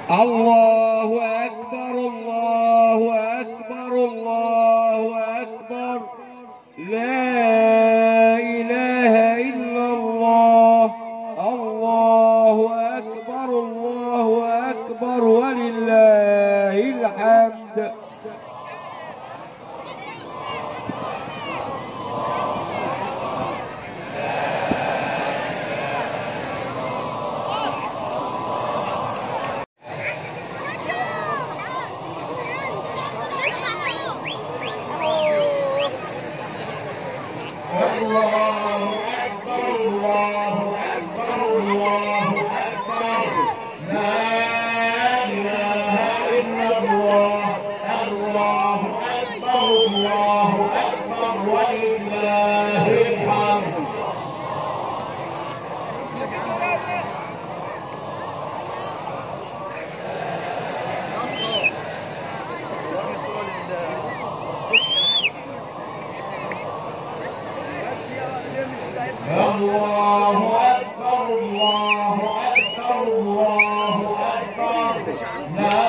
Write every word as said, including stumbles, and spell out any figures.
الله أكبر الله أكبر الله أكبر لا إله إلا الله الله أكبر الله أكبر ولله الحمد. الله أكبر الله أكبر الله أكبر لا إله إلا الله الله أكبر الله أكبر ولله الحمد. الله أكبر الله أكبر الله أكبر لا